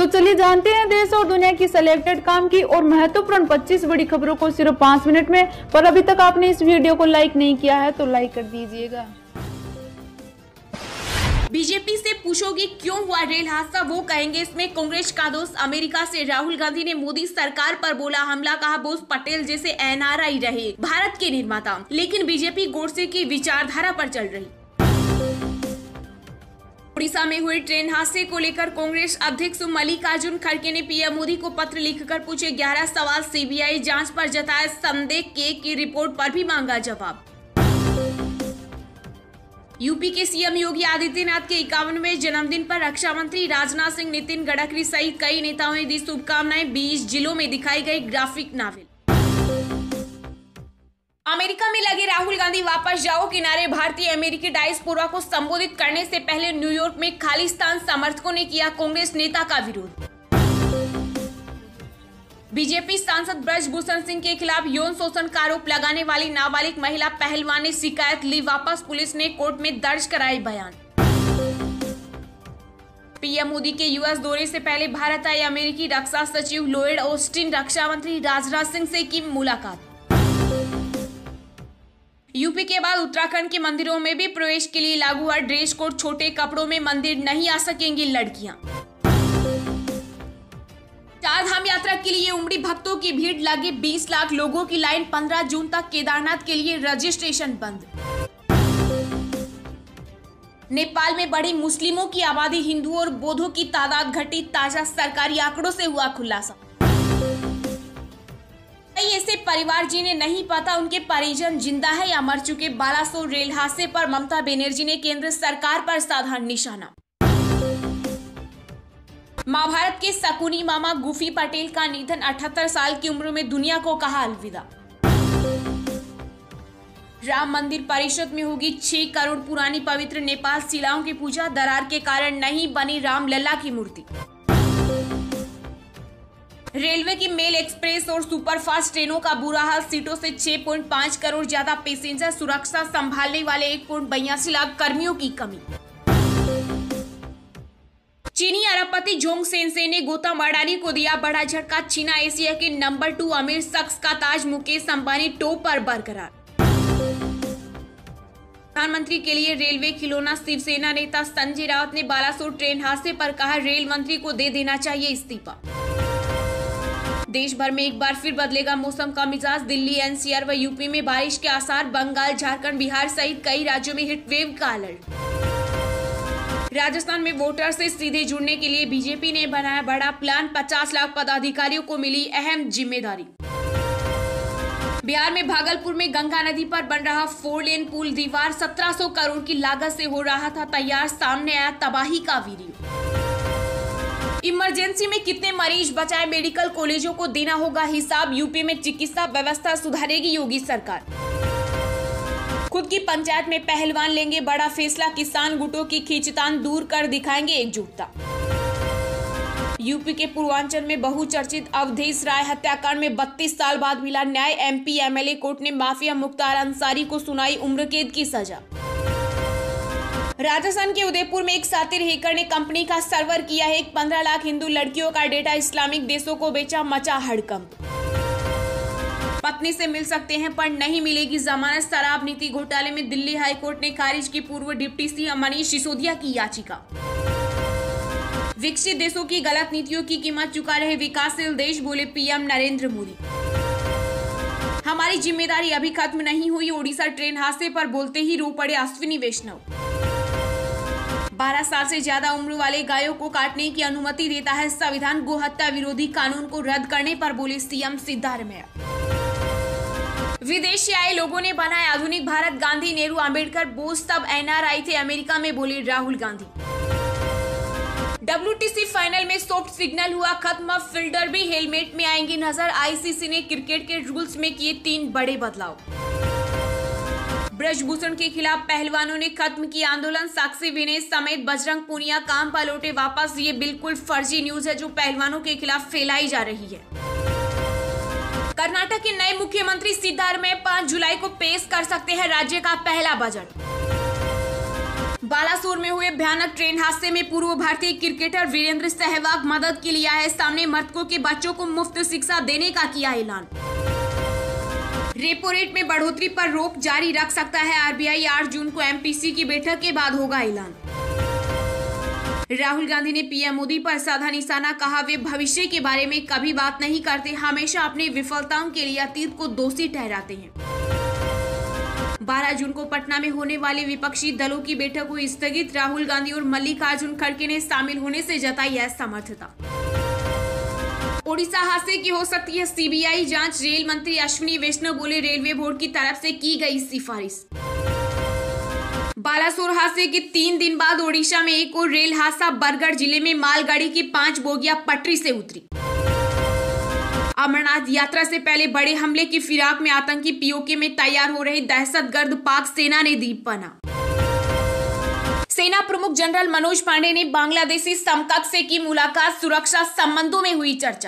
तो चलिए जानते हैं देश और दुनिया की सिलेक्टेड काम की और महत्वपूर्ण 25 बड़ी खबरों को सिर्फ 5 मिनट में। पर अभी तक आपने इस वीडियो को लाइक नहीं किया है तो लाइक कर दीजिएगा। बीजेपी से पूछोगी क्यों हुआ रेल हादसा, वो कहेंगे इसमें कांग्रेस का दोस्त। अमेरिका से राहुल गांधी ने मोदी सरकार पर बोला हमला, कहा बोस पटेल जैसे एनआरआई रहे भारत के निर्माता। लेकिन बीजेपी गोडसे की विचारधारा पर चल रही। उड़ीसा में हुए ट्रेन हादसे को लेकर कांग्रेस अध्यक्ष मल्लिकार्जुन खड़गे ने पीएम मोदी को पत्र लिखकर पूछे 11 सवाल। सीबीआई जांच पर जताया संदेह, की रिपोर्ट पर भी मांगा जवाब। यूपी के सीएम योगी आदित्यनाथ के 51वें जन्मदिन पर रक्षा मंत्री राजनाथ सिंह, नितिन गडकरी सहित कई नेताओं ने दी शुभकामनाएं। 20 जिलों में दिखाई गई ग्राफिक नावल। अमेरिका में लगे राहुल गांधी वापस जाओ किनारे। भारतीय अमेरिकी डायस्पोरा को संबोधित करने से पहले न्यूयॉर्क में खालिस्तान समर्थकों ने किया कांग्रेस नेता का विरोध। बीजेपी सांसद ब्रजभूषण सिंह के खिलाफ यौन शोषण का आरोप लगाने वाली नाबालिग महिला पहलवान ने शिकायत ली वापस। पुलिस ने कोर्ट में दर्ज कराए बयान। पीएम मोदी के यूएस दौरे से पहले भारत आए अमेरिकी रक्षा सचिव लॉयड ऑस्टिन, रक्षा मंत्री राजनाथ सिंह से की मुलाकात। यूपी के बाद उत्तराखंड के मंदिरों में भी प्रवेश के लिए लागू हुआ ड्रेस कोड। छोटे कपड़ों में मंदिर नहीं आ सकेंगी लड़कियां। चार धाम यात्रा के लिए उमड़ी भक्तों की भीड़, लगे 20 लाख लोगों की लाइन। 15 जून तक केदारनाथ के लिए रजिस्ट्रेशन बंद। नेपाल में बढ़ी मुस्लिमों की आबादी, हिंदुओं और बौद्धों की तादाद घटी। ताजा सरकारी आंकड़ों से हुआ खुलासा। कई ऐसे परिवार जिन्हें नहीं पता उनके परिजन जिंदा है या मर चुके। बालासोर रेल हादसे पर ममता बनर्जी ने केंद्र सरकार पर साधा निशाना। महाभारत के शकुनी मामा गुफी पटेल का निधन, 78 साल की उम्र में दुनिया को कहा अलविदा। राम मंदिर परिषद में होगी 6 करोड़ पुरानी पवित्र नेपाल शिलाओं की पूजा। दरार के कारण नहीं बनी रामलला की मूर्ति। रेलवे की मेल एक्सप्रेस और सुपरफास्ट ट्रेनों का बुरा हाल, सीटों से 6.5 करोड़ ज्यादा पैसेंजर। सुरक्षा संभालने वाले 1.82 लाख कर्मियों की कमी। चीनी अरबपति जोंग सेनसे ने गौतम अडानी को दिया बड़ा झटका। चीना एशिया के नंबर 2 अमीर शख्स का ताज, मुकेश अंबानी टॉप पर बरकरार। प्रधानमंत्री के लिए रेलवे खिलौना, शिवसेना नेता संजय राउत ने बालासोर ट्रेन हादसे पर कहा रेल मंत्री को दे देना चाहिए इस्तीफा। देश भर में एक बार फिर बदलेगा मौसम का मिजाज, दिल्ली एनसीआर व यूपी में बारिश के आसार। बंगाल, झारखंड, बिहार सहित कई राज्यों में हिट वेव का अलर्ट। राजस्थान में वोटर से सीधे जुड़ने के लिए बीजेपी ने बनाया बड़ा प्लान, 50 लाख पदाधिकारियों को मिली अहम जिम्मेदारी। बिहार में भागलपुर में गंगा नदी पर बन रहा 4 लेन पुल, दीवार 1700 करोड़ की लागत से हो रहा था तैयार, सामने आया तबाही का वीडियो। इमरजेंसी में कितने मरीज बचाए, मेडिकल कॉलेजों को देना होगा हिसाब। यूपी में चिकित्सा व्यवस्था सुधारेगी योगी सरकार। खुद की पंचायत में पहलवान लेंगे बड़ा फैसला, किसान गुटों की खींचतान दूर कर दिखाएंगे एकजुटता। यूपी के पूर्वांचल में बहुचर्चित अवधेश राय हत्याकांड में 32 साल बाद मिला न्याय। एमपी एमएलए कोर्ट ने माफिया मुख्तार अंसारी को सुनाई उम्र कैद की सजा। राजस्थान के उदयपुर में एक शातिर हैकर ने कंपनी का सर्वर किया है। 15 लाख हिंदू लड़कियों का डेटा इस्लामिक देशों को बेचा, मचा हड़कंप। पत्नी से मिल सकते हैं पर नहीं मिलेगी जमानत। शराब नीति घोटाले में दिल्ली हाईकोर्ट ने खारिज की पूर्व डिप्टी सीएम मनीष सिसोदिया की याचिका। विकसित देशों की गलत नीतियों की कीमत चुका रहे विकासशील देश, बोले पीएम नरेंद्र मोदी। हमारी जिम्मेदारी अभी खत्म नहीं हुई, ओडिशा ट्रेन हादसे पर बोलते ही रो पड़े अश्विनी वैष्णव। 12 साल से ज्यादा उम्र वाले गायों को काटने की अनुमति देता है संविधान। गोहत्या विरोधी कानून को रद्द करने पर बोले सीएम सिद्धारमैया। विदेश से आए लोगों ने बनाया आधुनिक भारत, गांधी, नेहरू, अंबेडकर, बोस सब एनआरआई थे अमेरिका में, बोले राहुल गांधी। WTC फाइनल में सॉफ्ट सिग्नल हुआ खत्म, फील्डर भी हेलमेट में आएंगे नजर। आईसीसी ने क्रिकेट के रूल्स में किए 3 बड़े बदलाव। ब्रजभूषण के खिलाफ पहलवानों ने खत्म किया आंदोलन, साक्षी विनय समेत बजरंग पूनिया काम पर लौटे वापस। ये बिल्कुल फर्जी न्यूज है जो पहलवानों के खिलाफ फैलाई जा रही है। कर्नाटक के नए मुख्यमंत्री सिद्धारमैया 5 जुलाई को पेश कर सकते हैं राज्य का पहला बजट। बालासोर में हुए भयानक ट्रेन हादसे में पूर्व भारतीय क्रिकेटर वीरेंद्र सहवाग मदद के लिए आए सामने। मृतकों के बच्चों को मुफ्त शिक्षा देने का किया ऐलान। रेपो रेट में बढ़ोतरी पर रोक जारी रख सकता है आरबीआई। 8 जून को एमपीसी की बैठक के बाद होगा ऐलान। राहुल गांधी ने पीएम मोदी पर साधा निशाना, कहा वे भविष्य के बारे में कभी बात नहीं करते, हमेशा अपनी विफलताओं के लिए अतीत को दोषी ठहराते हैं। 12 जून को पटना में होने वाली विपक्षी दलों की बैठक हुई स्थगित। राहुल गांधी और मल्लिकार्जुन खड़गे ने शामिल होने से जताई असमर्थता। ओडिशा हादसे की हो सकती है सीबीआई जांच। रेल मंत्री अश्विनी वैष्णव बोले रेलवे बोर्ड की तरफ से की गई सिफारिश। बालासोर हादसे के 3 दिन बाद ओडिशा में एक और रेल हादसा। बरगढ़ जिले में मालगाड़ी की 5 बोगियां पटरी से उतरी। अमरनाथ यात्रा से पहले बड़े हमले की फिराक में आतंकी पीओके में तैयार हो रहे दहशतगर्द पाक सेना ने दी पनाह। सेना प्रमुख जनरल मनोज पांडे ने बांग्लादेशी समकक्ष से की मुलाकात। सुरक्षा संबंधों में हुई चर्चा।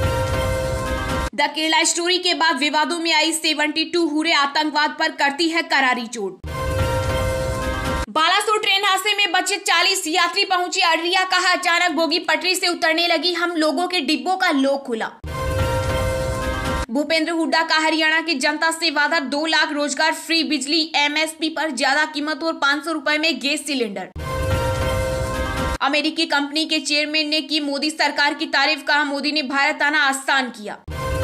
द केरला स्टोरी के बाद विवादों में आई 72 हुए आतंकवाद पर करती है करारी चोट। बालासोर ट्रेन हादसे में बचे 40 यात्री पहुंचे अररिया, कहा अचानक बोगी पटरी से उतरने लगी, हम लोगों के डिब्बों का लॉक खुला। भूपेंद्र हुड्डा का हरियाणा की जनता से वादा, 2 लाख रोजगार, फ्री बिजली, एमएसपी पर ज्यादा कीमत और 500 रुपए में गैस सिलेंडर। अमेरिकी कंपनी के चेयरमैन ने की मोदी सरकार की तारीफ, कहा मोदी ने भारत आना आसान किया।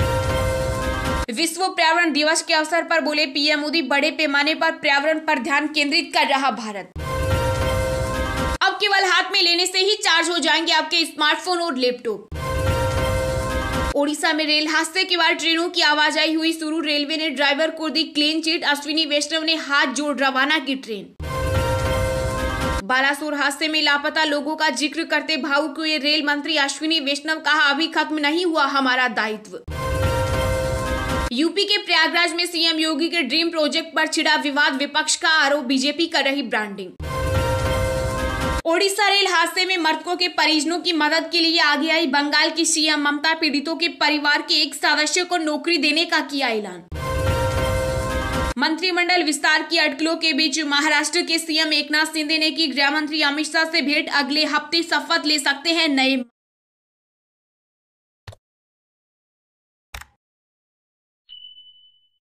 विश्व पर्यावरण दिवस के अवसर पर बोले पीएम मोदी, बड़े पैमाने पर पर्यावरण पर ध्यान केंद्रित कर रहा भारत। अब केवल हाथ में लेने से ही चार्ज हो जाएंगे आपके स्मार्टफोन और लैपटॉप। ओडिशा में रेल हादसे के बाद ट्रेनों की आवाजाही हुई शुरू। रेलवे ने ड्राइवर को दी क्लीन चिट। अश्विनी वैष्णव ने हाथ जोड़ रवाना की ट्रेन। बालासोर हादसे में लापता लोगों का जिक्र करते भावुक हुए रेल मंत्री अश्विनी वैष्णव, कहा अभी खत्म नहीं हुआ हमारा दायित्व। यूपी के प्रयागराज में सीएम योगी के ड्रीम प्रोजेक्ट पर छिड़ा विवाद। विपक्ष का आरोप, बीजेपी कर रही ब्रांडिंग। ओडिशा रेल हादसे में मृतकों के परिजनों की मदद के लिए आगे आई बंगाल की सीएम ममता। पीड़ितों के परिवार के एक सदस्य को नौकरी देने का किया ऐलान। मंत्रिमंडल विस्तार की अटकलों के बीच महाराष्ट्र के सीएम एकनाथ शिंदे ने की गृह मंत्री अमित शाह से भेंट। अगले हफ्ते शपथ ले सकते हैं नए